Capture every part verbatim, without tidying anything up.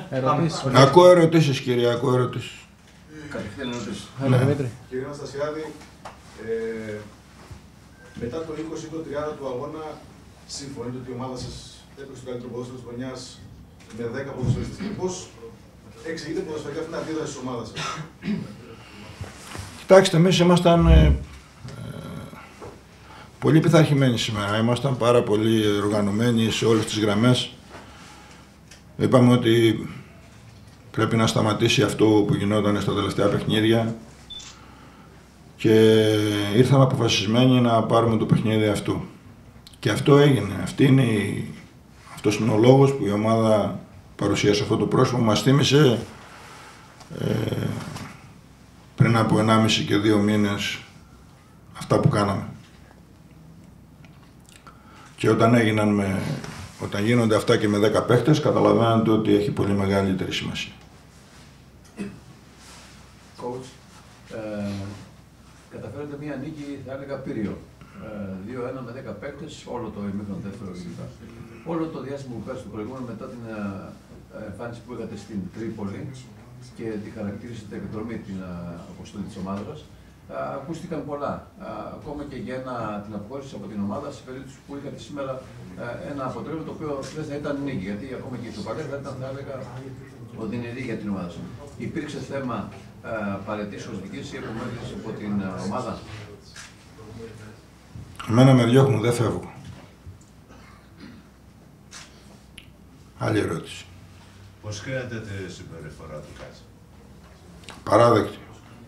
Ερωτήσεις. Ακούω ερωτήσεις, κύριε, ακούω ερωτήσεις. Κατευθείαν ερωτήσεις. Ναι. Κύριε Αναστασιάδη, ε, μετά το είκοσι το τριάντα του αγώνα, συμφωνείτε ότι η ομάδα σας έπαιξε το καλύτερο ποδόσφαιρο της χρονιάς με δέκα ποδοσφαιριστές και πώς εξηγείτε ποδοσφαιρικά αυτήν την αντίδραση της ομάδας σας? Κοιτάξτε, εμείς ήμασταν ε, ε, πολύ πειθαρχημένοι σήμερα. Ήμασταν πάρα πολύ οργανωμένοι σε όλες τις γραμμές. Είπαμε ότι πρέπει να σταματήσει αυτό που γινόταν στα τελευταία παιχνίδια και ήρθαμε αποφασισμένοι να πάρουμε το παιχνίδι αυτό. Και αυτό έγινε. Αυτή είναι η... Αυτός είναι ο λόγος που η ομάδα παρουσίασε αυτό το πρόσωπο. Μας θύμισε ε, πριν από ενάμιση και δύο μήνες αυτά που κάναμε. Και όταν έγιναν με... Όταν γίνονται αυτά και με δέκα παίχτες, καταλαβαίνετε ότι έχει πολύ μεγαλύτερη σημασία. Coach, ε, καταφέρατε μία νίκη, θα έλεγα, πύριο. Ε, δύο ένα με δέκα παίκτες, όλο το ημίχρονο δεύτερο κλπ. Όλο το διάστημα που πέρασε το προηγούμενο μετά την εμφάνιση που είχατε στην Τρίπολη και τη χαρακτήρισατε εκδρομή την αποστολή της ομάδας μας, ακούστηκαν πολλά. Ακόμα και για ένα, την αποχώρηση από την ομάδα σε περίπτωση που είχατε σήμερα ένα αποτέλεσμα το οποίο δεν θα ήταν νίκη. Γιατί ακόμα και το παλαιό θα ήταν, θα έλεγα, οδυνηρή για την ομάδα σας. Υπήρξε θέμα παραιτήσεως δικής ή απομάκρυνσης από την ομάδα? Εμένα με διώχνουν, δεν φεύγω. Άλλη ερώτηση. Πώς κρίνετε τη συμπεριφορά του Κάτσα? Παράδεκτη.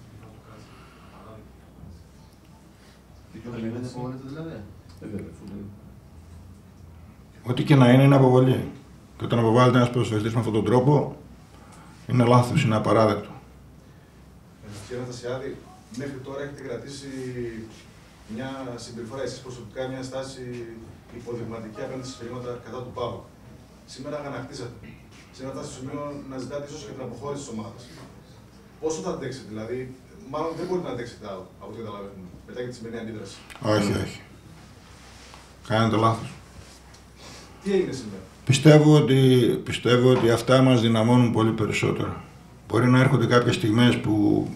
Ό,τι και να είναι, είναι αποβολή. Και όταν αποβάλλεται ένας ποδοσφαιριστής με αυτόν τον τρόπο, είναι λάθος, είναι απαράδεκτο. Κύριε Αναστασιάδη, μέχρι τώρα έχετε κρατήσει μια συμπεριφορά εσείς προσωπικά, μια στάση υποδειγματική απέναντι στις σφυρίγματα κατά του ΠΑΟΚ. Σήμερα αγανακτήσατε. Σήμερα φτάσατε στο σημείο να ζητάτε ίσως και την αποχώρηση της ομάδας. Πόσο θα αντέξετε, δηλαδή, μάλλον δεν μπορείτε να αντέξετε άλλο από ό,τι καταλαβαίνουμε, μετά και τη σημερινή αντίδραση? Όχι, όχι. Κάνετε λάθος. Τι έγινε σήμερα? Πιστεύω ότι, πιστεύω ότι αυτά μας δυναμώνουν πολύ περισσότερο. Μπορεί να έρχονται κάποιες στιγμές που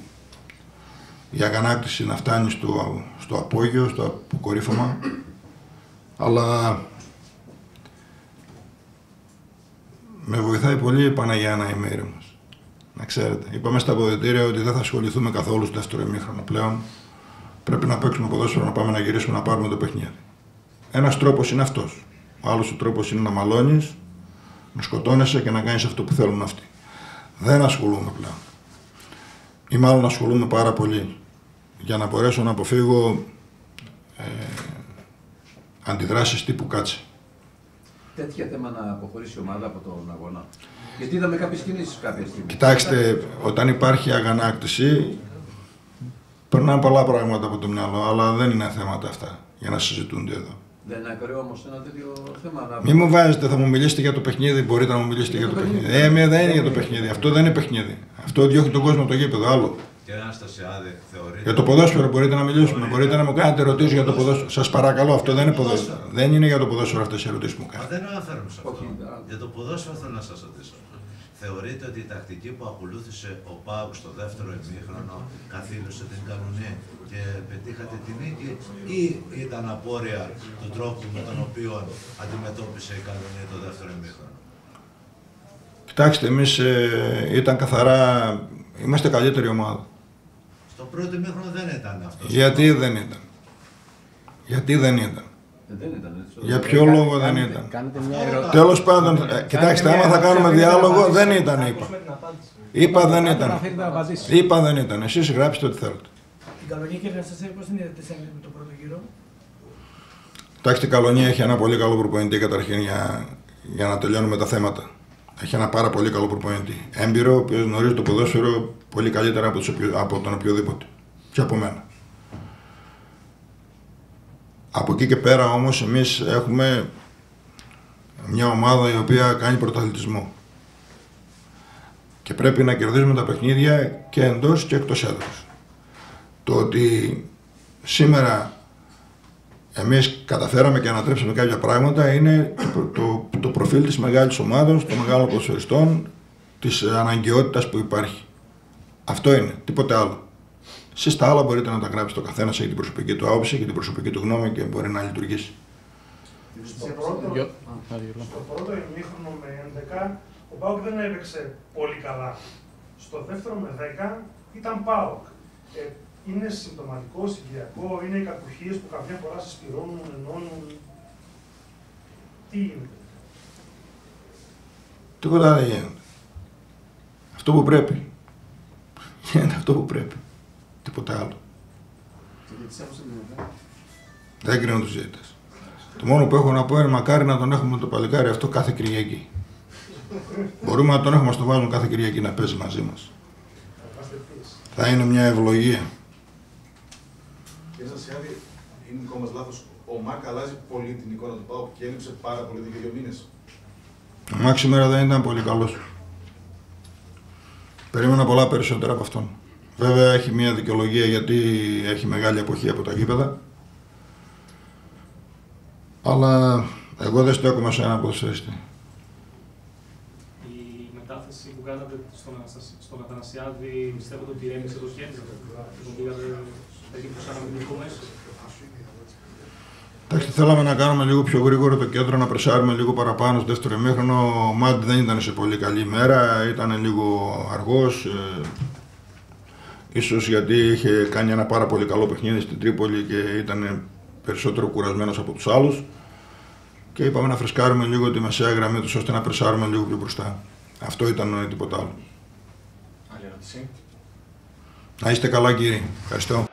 η αγανάκτηση να φτάνει στο, στο απόγειο, στο αποκορύφωμα, αλλά με βοηθάει πολύ η Παναγιά να είμαι ήρεμος. Να ξέρετε, είπαμε στα αποδυτήρια ότι δεν θα ασχοληθούμε καθόλου στο δεύτερο ημίχρονο πλέον. Πρέπει να παίξουμε ποδόσφαιρο, να πάμε να γυρίσουμε, να πάρουμε το παιχνίδι. Ένας τρόπος είναι αυτός. Ο άλλος ο τρόπος είναι να μαλώνεις, να σκοτώνεσαι και να κάνεις αυτό που θέλουν αυτοί. Δεν ασχολούμαι πλέον. Ή μάλλον ασχολούμαι πάρα πολύ για να μπορέσω να αποφύγω ε, αντιδράσεις τύπου Κάτσε. Τέτοια θέμα να αποχωρήσει η ομάδα από τον αγώνα? Γιατί είδαμε κάποιες κινήσεις κάποια στιγμή. Κοιτάξτε, όταν υπάρχει αγανάκτηση, περνάνε πολλά πράγματα από το μυαλό, αλλά δεν είναι θέματα αυτά για να συζητούνται εδώ. Δεν είναι ακραίο όμως ένα τέτοιο θέμα? Να... Μην μου βάζετε, θα μου μιλήσετε για το παιχνίδι, μπορείτε να μου μιλήσετε για, για το, το παιχνίδι. παιχνίδι. Ε, δεν είναι για το παιχνίδι. Αυτό δεν είναι παιχνίδι. Αυτό διώχνει τον κόσμο από το γήπεδο, άλλο. Κύριε Αναστασιάδη, θεωρείτε... Για το ποδόσφαιρο μπορείτε να μιλήσουμε, μπορείτε, μπορείτε να μου κάνετε ερωτήσεις για το ποδόσφαιρο. Σας παρακαλώ, αυτό δεν είναι ποδόσφαιρο. Δεν είναι για το ποδόσφαιρο αυτές οι ερωτήσεις που μου κάνετε. Μα δεν αναφέρομαι σε αυτό. Για το ποδόσφαιρο θέλω να σας ρωτήσω. Θεωρείτε ότι η τακτική που ακολούθησε ο ΠΑΟΚ στο δεύτερο ημίχρονο καθήλωσε την κανονία και πετύχατε την νίκη, ή ήταν απόρρια του τρόπου με τον οποίο αντιμετώπισε η κανονία το δεύτερο ημίχρονο? Κοιτάξτε, εμείς ε, ήταν καθαρά, είμαστε καλύτερη ομάδα. Στο πρώτο ημίχρονο δεν ήταν αυτό. Γιατί δεν ήταν. Γιατί δεν ήταν. Δεν ήταν, έτσι. Για ποιο Κα, λόγο κάνετε, δεν ήταν. Κάνετε μια ερώτηση. Τέλος πάντων, ε, κοιτάξτε, άμα θα κάνουμε διάλογο, δεν ήταν, είπα. Είπα δεν ήταν. Είπα δεν ήταν. Εσείς γράψτε ό,τι θέλετε. Την Καλονία, κύριε Αναστασιάδη, πώς την είδατε με το πρώτο γύρο? Κοιτάξτε, η Καλονία έχει ένα πολύ καλό προπονητή καταρχήν για, για να τελειώνουμε τα θέματα. Έχει ένα πάρα πολύ καλό προπονητή. Έμπειρο, ο οποίος γνωρίζει το ποδόσφαιρο πολύ καλύτερα από, από τον οποιοδήποτε. Και από μένα. Από εκεί και πέρα όμως εμείς έχουμε μια ομάδα η οποία κάνει πρωταθλητισμό. Και πρέπει να κερδίζουμε τα παιχνίδια και εντός και εκτός έδρας. Το ότι σήμερα εμείς καταφέραμε και ανατρέψαμε κάποια πράγματα είναι το, το, το προφίλ της μεγάλης ομάδας, των μεγάλων ποδοσφαιριστών της αναγκαιότητας που υπάρχει. Αυτό είναι, τίποτε άλλο. Εσείς τα άλλα μπορείτε να τα γράψετε, ο καθένας έχει την προσωπική του άποψη και την προσωπική του γνώμη και μπορεί να λειτουργήσει. Στο πρώτο, στο πρώτο ημίχρονο με έντεκα, ο ΠΑΟΚ δεν έπαιξε πολύ καλά. Στο δεύτερο με δέκα ήταν ΠΑΟΚ. Ε, είναι συμπτωματικό, συγκυριακό, είναι οι κακουχίες που καμιά φορά συσπηρώνουν, ενώνουν. Τι γίνεται? Τίποτα δεν γίνεται. Αυτό που πρέπει. Γίνεται αυτό που πρέπει. Τίποτα άλλο. Δεν κρίνω τους διαιτητές. Το μόνο που έχω να πω είναι μακάρι να τον έχουμε το παλικάρι αυτό κάθε Κυριακή. Μπορούμε να τον έχουμε στο βάζουμε κάθε Κυριακή να παίζει μαζί μας. Θα είναι μια ευλογία. Κύριε Στασιάδη, είναι δικό μας λάθος. Ο Μάκ αλλάζει πολύ την εικόνα του ΠΑΟΚ και έλειψε πάρα πολύ για δύο μήνες. Ο Μάκ σήμερα δεν ήταν πολύ καλός. Περίμενα πολλά περισσότερα από αυτόν. Βέβαια έχει μια δικαιολογία γιατί έχει μεγάλη αποχή από τα γήπεδα. Αλλά εγώ δεν στέκομαι σε έναν ποδοσφαιριστή. Η μετάθεση που κάνατε στον, στον Αθανασιάδη, πιστεύετε ότι έμειξε το σχέδιο? Τον πήγατε περίπου σαν αμυντικό μέσο? Εντάξει, θέλαμε να κάνουμε λίγο πιο γρήγορο το κέντρο, να πρεσάρουμε λίγο παραπάνω στο δεύτερο ημίχρονο. Ο Μάτ δεν ήταν σε πολύ καλή μέρα, ήταν λίγο αργός. Ε, ίσως γιατί είχε κάνει ένα πάρα πολύ καλό παιχνίδι στην Τρίπολη και ήταν περισσότερο κουρασμένος από τους άλλους. Και είπαμε να φρεσκάρουμε λίγο τη μεσαία γραμμή τους ώστε να πρεσάρουμε λίγο πιο μπροστά. Αυτό ήταν τίποτα άλλο. Άλλη ερώτηση. Να είστε καλά, κύριοι. Ευχαριστώ.